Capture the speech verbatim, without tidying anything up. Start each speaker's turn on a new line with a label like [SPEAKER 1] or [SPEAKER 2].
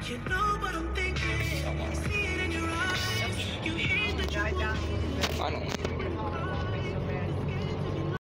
[SPEAKER 1] You know what I'm thinking. See it in your eyes. You hate that you want.
[SPEAKER 2] I don't.